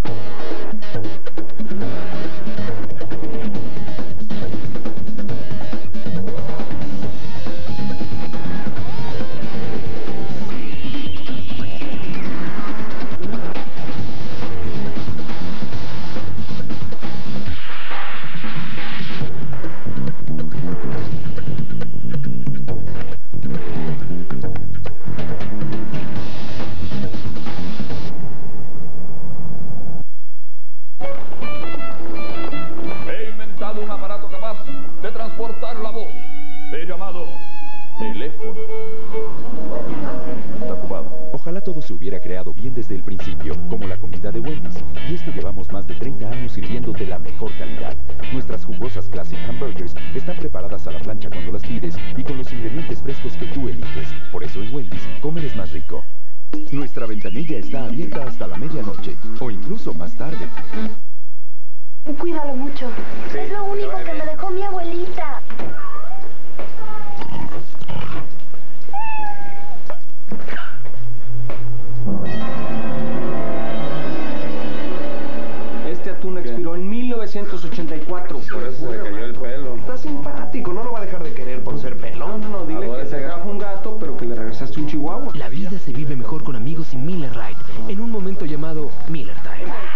Ojalá todo se hubiera creado bien desde el principio, como la comida de Wendy's. Y es que llevamos más de 30 años sirviéndote la mejor calidad. Nuestras jugosas Classic Hamburgers están preparadas a la plancha cuando las pides y con los ingredientes frescos que tú eliges. Por eso en Wendy's, comer es más rico. Nuestra ventanilla está abierta hasta la medianoche, o incluso más tarde. Cuídalo mucho. Sí, es lo único que me dejó mi abuelita. Este atún expiró en 1984. Por eso se le cayó el pelo. Está simpático, no lo va a dejar de querer por ser pelón. No, dile que te trajo un gato, pero que le regresaste un chihuahua. La vida se vive mejor con amigos y Miller Lite, en un momento llamado Miller Time.